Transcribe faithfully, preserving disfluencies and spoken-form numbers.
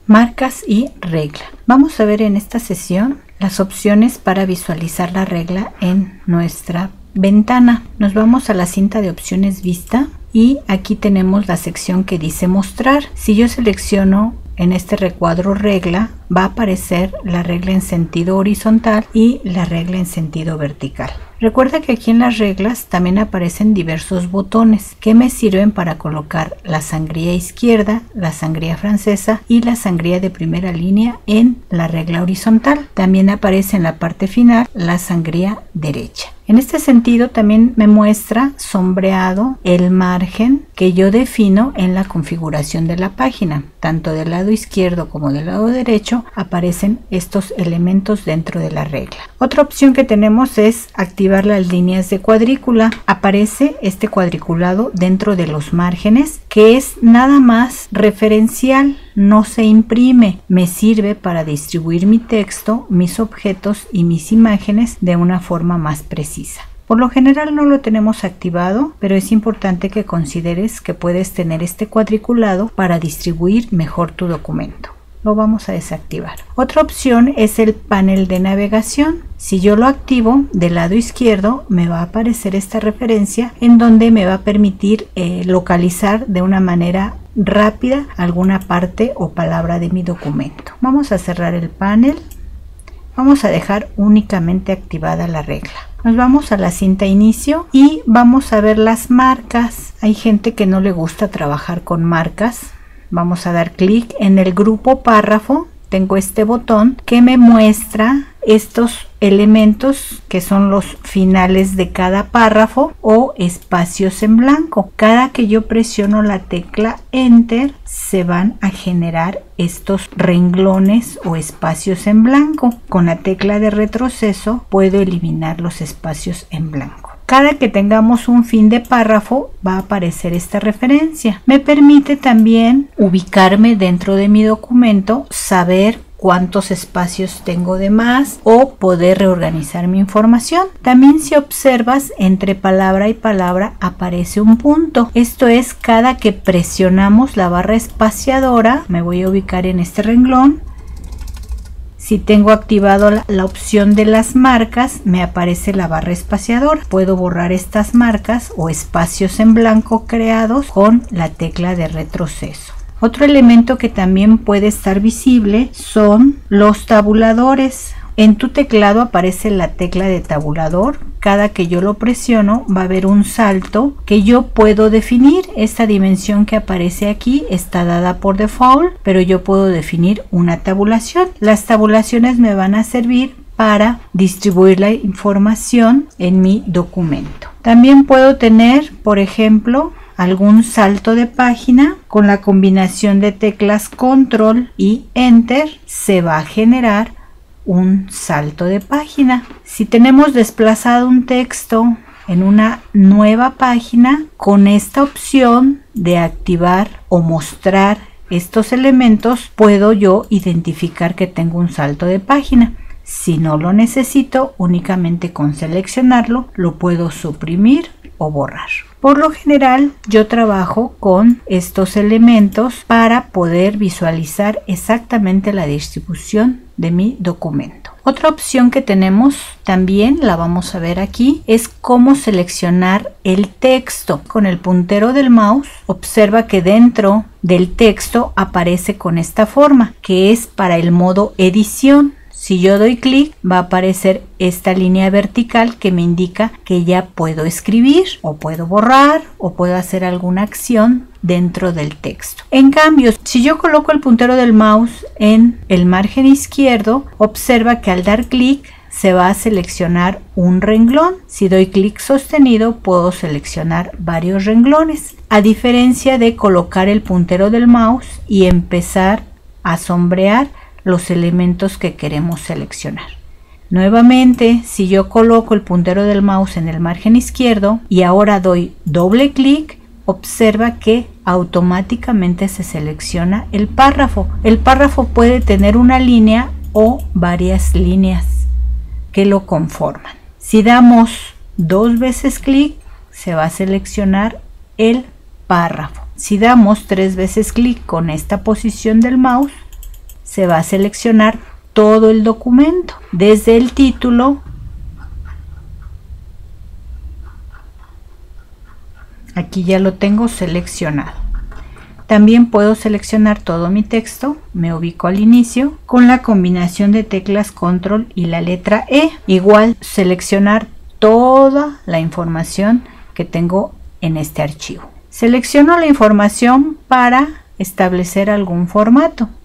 Marcas y regla. Vamos a ver en esta sesión las opciones para visualizar la regla en nuestra ventana. Nos vamos a la cinta de opciones vista y aquí tenemos la sección que dice mostrar. Si yo selecciono en este recuadro regla, va a aparecer la regla en sentido horizontal y la regla en sentido vertical. Recuerda que aquí en las reglas también aparecen diversos botones que me sirven para colocar la sangría izquierda, la sangría francesa y la sangría de primera línea en la regla horizontal. También aparece en la parte final la sangría derecha. En este sentido también me muestra sombreado el margen que yo defino en la configuración de la página. Tanto del lado izquierdo como del lado derecho aparecen estos elementos dentro de la regla. Otra opción que tenemos es activar las líneas de cuadrícula. Aparece este cuadriculado dentro de los márgenes, que es nada más referencial, no se imprime. Me sirve para distribuir mi texto, mis objetos y mis imágenes de una forma más precisa. Por lo general no lo tenemos activado, pero es importante que consideres que puedes tener este cuadriculado para distribuir mejor tu documento. Lo vamos a desactivar. Otra opción es el panel de navegación. Si yo lo activo, del lado izquierdo me va a aparecer esta referencia en donde me va a permitir eh, localizar de una manera rápida alguna parte o palabra de mi documento. Vamos a cerrar el panel. Vamos a dejar únicamente activada la regla. Nos vamos a la cinta inicio y vamos a ver las marcas. Hay gente que no le gusta trabajar con marcas. Vamos a dar clic en el grupo párrafo. Tengo este botón que me muestra estos elementos que son los finales de cada párrafo o espacios en blanco. Cada que yo presiono la tecla Enter se van a generar estos renglones o espacios en blanco. Con la tecla de retroceso puedo eliminar los espacios en blanco. Cada que tengamos un fin de párrafo va a aparecer esta referencia. Me permite también ubicarme dentro de mi documento, saber cuántos espacios tengo de más o poder reorganizar mi información. También si observas, entre palabra y palabra aparece un punto. Esto es cada que presionamos la barra espaciadora. Me voy a ubicar en este renglón. Si tengo activado la, la opción de las marcas, me aparece la barra espaciadora. Puedo borrar estas marcas o espacios en blanco creados con la tecla de retroceso. Otro elemento que también puede estar visible son los tabuladores. En tu teclado aparece la tecla de tabulador. Cada que yo lo presiono va a haber un salto que yo puedo definir. Esta dimensión que aparece aquí está dada por default, pero yo puedo definir una tabulación. Las tabulaciones me van a servir para distribuir la información en mi documento. También puedo tener, por ejemplo, algún salto de página. Con la combinación de teclas Control y Enter se va a generar un salto de página. Si tenemos desplazado un texto en una nueva página, con esta opción de activar o mostrar estos elementos puedo yo identificar que tengo un salto de página. Si no lo necesito, únicamente con seleccionarlo lo puedo suprimir o borrar. Por lo general yo trabajo con estos elementos para poder visualizar exactamente la distribución de mi documento. Otra opción que tenemos también, la vamos a ver aquí, es cómo seleccionar el texto. Con el puntero del mouse observa que dentro del texto aparece con esta forma, que es para el modo edición. Si yo doy clic va a aparecer esta línea vertical que me indica que ya puedo escribir o puedo borrar o puedo hacer alguna acción dentro del texto. En cambio, si yo coloco el puntero del mouse en el margen izquierdo, observa que al dar clic se va a seleccionar un renglón. Si doy clic sostenido puedo seleccionar varios renglones, a diferencia de colocar el puntero del mouse y empezar a sombrear los elementos que queremos seleccionar. Nuevamente, si yo coloco el puntero del mouse en el margen izquierdo y ahora doy doble clic, observa que automáticamente se selecciona el párrafo. El párrafo puede tener una línea o varias líneas que lo conforman. Si damos dos veces clic, se va a seleccionar el párrafo. Si damos tres veces clic con esta posición del mouse, se va a seleccionar todo el documento, desde el título, aquí ya lo tengo seleccionado. También puedo seleccionar todo mi texto, me ubico al inicio con la combinación de teclas control y la letra E. Igual seleccionar toda la información que tengo en este archivo. Selecciono la información para establecer algún formato.